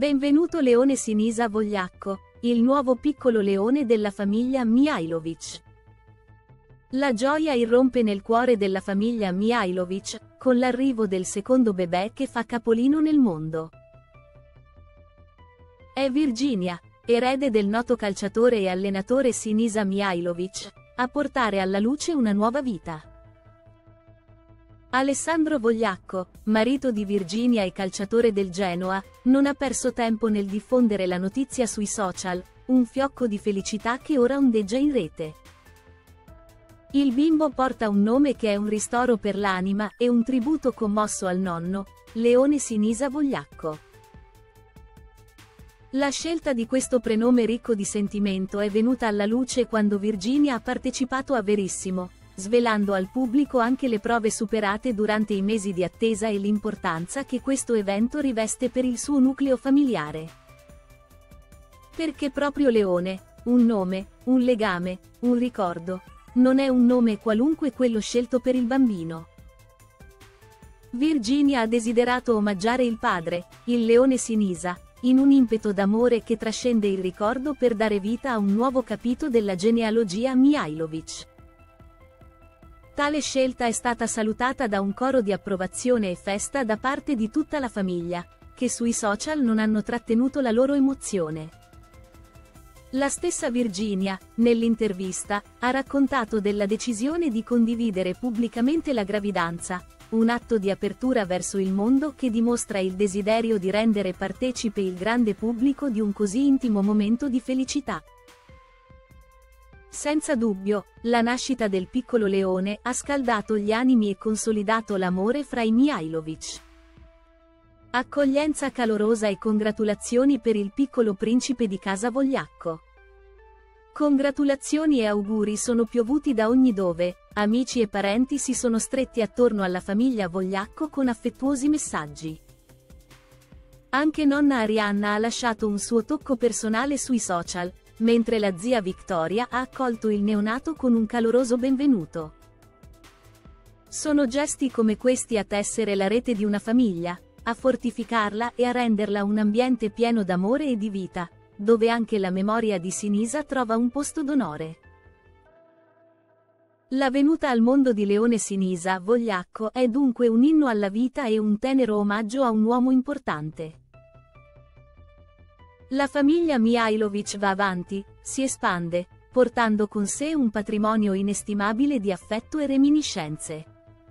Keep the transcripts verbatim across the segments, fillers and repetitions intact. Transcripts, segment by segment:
Benvenuto Leone Sinisa Vogliacco, il nuovo piccolo leone della famiglia Mihajlović. La gioia irrompe nel cuore della famiglia Mihajlović, con l'arrivo del secondo bebè che fa capolino nel mondo. È Virginia, erede del noto calciatore e allenatore Sinisa Mihajlović, a portare alla luce una nuova vita. Alessandro Vogliacco, marito di Virginia e calciatore del Genoa, non ha perso tempo nel diffondere la notizia sui social, un fiocco di felicità che ora ondeggia in rete. Il bimbo porta un nome che è un ristoro per l'anima e un tributo commosso al nonno, Leone Sinisa Vogliacco. La scelta di questo prenome ricco di sentimento è venuta alla luce quando Virginia ha partecipato a Verissimo, svelando al pubblico anche le prove superate durante i mesi di attesa e l'importanza che questo evento riveste per il suo nucleo familiare. Perché proprio Leone, un nome, un legame, un ricordo, non è un nome qualunque quello scelto per il bambino. Virginia ha desiderato omaggiare il padre, il leone Sinisa, in un impeto d'amore che trascende il ricordo per dare vita a un nuovo capitolo della genealogia Mihajlović. Tale scelta è stata salutata da un coro di approvazione e festa da parte di tutta la famiglia, che sui social non hanno trattenuto la loro emozione. La stessa Virginia, nell'intervista, ha raccontato della decisione di condividere pubblicamente la gravidanza, un atto di apertura verso il mondo che dimostra il desiderio di rendere partecipe il grande pubblico di un così intimo momento di felicità. Senza dubbio, la nascita del piccolo leone ha scaldato gli animi e consolidato l'amore fra i Mihajlović. Accoglienza calorosa e congratulazioni per il piccolo principe di casa Vogliacco. Congratulazioni e auguri sono piovuti da ogni dove, amici e parenti si sono stretti attorno alla famiglia Vogliacco con affettuosi messaggi. Anche nonna Arianna ha lasciato un suo tocco personale sui social, mentre la zia Victoria ha accolto il neonato con un caloroso benvenuto. Sono gesti come questi a tessere la rete di una famiglia, a fortificarla e a renderla un ambiente pieno d'amore e di vita, dove anche la memoria di Sinisa trova un posto d'onore. La venuta al mondo di Leone Sinisa Vogliacco è dunque un inno alla vita e un tenero omaggio a un uomo importante. La famiglia Mihajlović va avanti, si espande, portando con sé un patrimonio inestimabile di affetto e reminiscenze.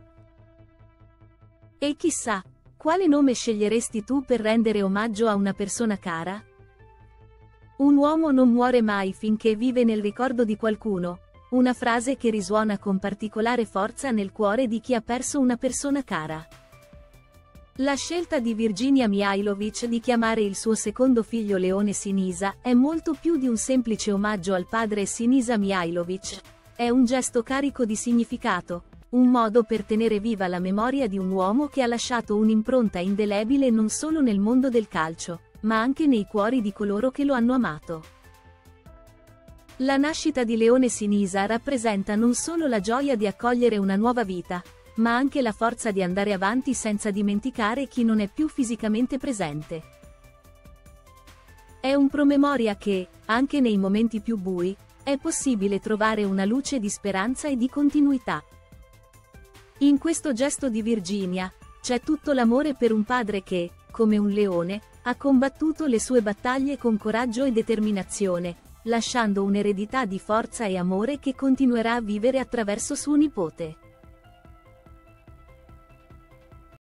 E chissà, quale nome sceglieresti tu per rendere omaggio a una persona cara? Un uomo non muore mai finché vive nel ricordo di qualcuno, una frase che risuona con particolare forza nel cuore di chi ha perso una persona cara. La scelta di Virginia Mihajlović di chiamare il suo secondo figlio Leone Sinisa è molto più di un semplice omaggio al padre Sinisa Mihajlović. È un gesto carico di significato, un modo per tenere viva la memoria di un uomo che ha lasciato un'impronta indelebile non solo nel mondo del calcio, ma anche nei cuori di coloro che lo hanno amato. La nascita di Leone Sinisa rappresenta non solo la gioia di accogliere una nuova vita, ma anche la forza di andare avanti senza dimenticare chi non è più fisicamente presente. È un promemoria che, anche nei momenti più bui, è possibile trovare una luce di speranza e di continuità. In questo gesto di Virginia, c'è tutto l'amore per un padre che, come un leone, ha combattuto le sue battaglie con coraggio e determinazione, lasciando un'eredità di forza e amore che continuerà a vivere attraverso suo nipote.